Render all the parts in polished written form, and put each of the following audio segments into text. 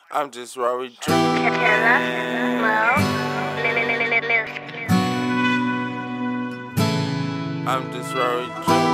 I'm just Rory dreaming. I'm just Rory dreaming.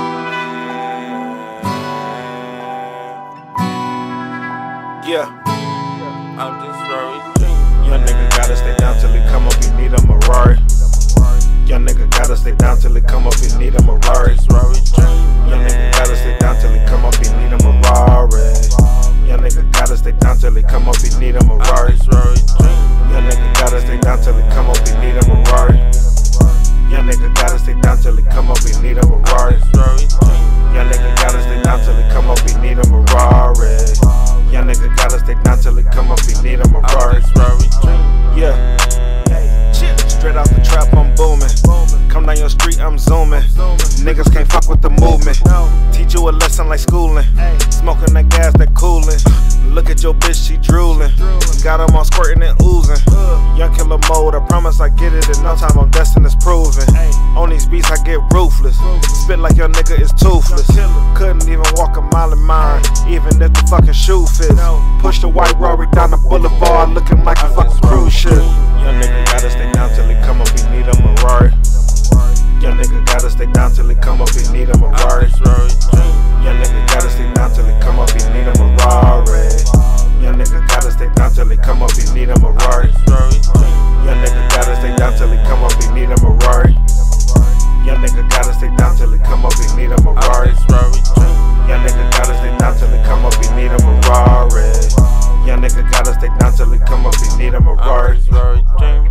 Yeah, I'm just Rory dreaming. young nigga gotta stay down till he come up, he need a Ferrari. Young nigga gotta stay down till he come up, he need a Ferrari. I'm just Rory dreaming. Young nigga gotta stay down till he come up, he need a Ferrari. Young nigga gotta stay down till he come up, he need a Ferrari. I'm just Rory dreaming. Young nigga gotta stay down till he come up, he need a Ferrari. Young nigga gotta stay down till he come up, he need a Ferrari. I'm just Rory dreaming. Young nigga gotta stay down till he come up, he need a Ferrari. Young nigga gotta stay down till he come up, he need a Ferrari. I'm just Rory dreaming. Yeah. Straight out the trap, I'm booming. Come down your street, I'm zooming. Niggas can't fuck with the movement. Teach you a lesson like schooling. Smoking that gas, that cooling. Look at your bitch, she drooling. Got them all squirting and oozing. Young killer mode, I promise I get it in no time, I'm destined, it's proven. On these beats, I get ruthless. Spit like your nigga is toothless. Couldn't even walk a mile in mine, even if the fucking shoe fits. Push the white Rory down the boulevard, looking like a fucking cruise ship. Young nigga gotta stay down till he come up, he need a Ferrari. Young nigga gotta stay down till he come up, he need a Ferrari. I'm just Rory dreaming. Young nigga gotta stay down till he come up, he need a Ferrari. Young nigga gotta stay down till he come up, he need a Ferrari. I'm just Rory dreaming. Young nigga gotta stay down till he come up, he need a Ferrari. Young nigga gotta stay down till he come up, he need a Ferrari. I'm just Rory dreaming. Young nigga gotta stay down till he come up, he need a Ferrari. Young nigga gotta stay down till he come up, he need a Ferrari. I'm just Rory dreaming.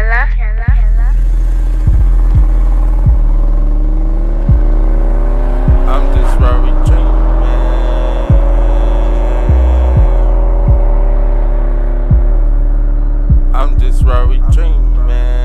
I'm just Rory dreaming. I'm just Rory dreaming.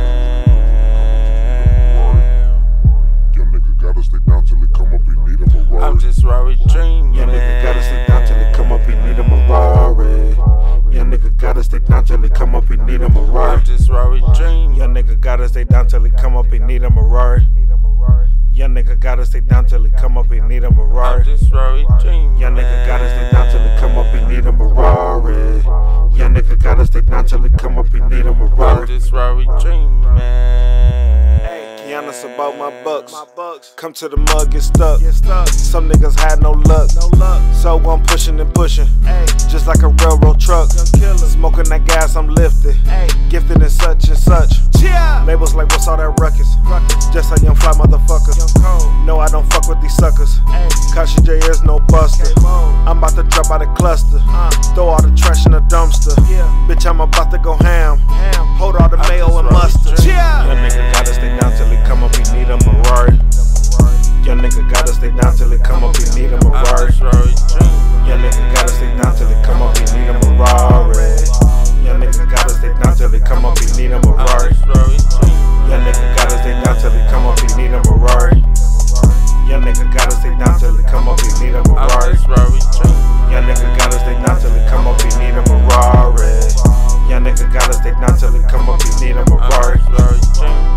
Young nigga gotta stay down till he come up, he need a Ferrari. I'm just Rory dreaming. Young nigga gotta stay down till he come up, he need a Ferrari. Young nigga gotta stay down till he come up, he need a Ferrari. I'm just Rory dreaming. Young nigga gotta stay down till he come up, he need a Ferrari. Young nigga gotta stay down till he come up, he need a I'm Ferrari. just Rory dreaming. Young nigga gotta stay down till he come up, he need a Ferrari. Young nigga gotta stay down till he come up, he need a I'm Ferrari. just Rory dreaming. Kiana's about my bucks. Come to the mud, get stuck. Some niggas had no luck. So I'm pushing and pushing, just like a railroad truck. Smoking that gas, I'm lifted. Gifted in such and such. Labels like, what's all that ruckus? Just a young fly motherfucker. No, I don't fuck with these suckers. Kashi J is no buster. I'm about to drop out a cluster. Throw all the trash in a dumpster. Bitch, I'm about to go ham. Hold all the mayo and mustard. Young nigga gotta stay down till he come up, he need a Ferrari. Young nigga gotta stay down till he come up, he need a I'm Ferrari. just Rory dreaming. Young nigga gotta stay down till he come up, he need a Ferrari. Young nigga gotta stay down till he come up, he need a I'm Ferrari. just Rory dreaming. Young nigga gotta stay down till he come up, he need a Ferrari. Young nigga gotta stay down till he come up, he need a I'm Ferrari. just Rory dreaming. Young nigga gotta stay down till he come up, he need a Ferrari. Young nigga gotta stay down till he come up, he need a I'm Ferrari. just Rory dreaming.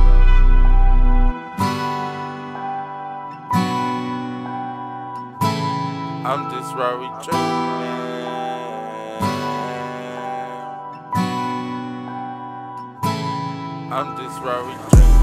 I'm just Rory dreaming. I'm just Rory dreaming.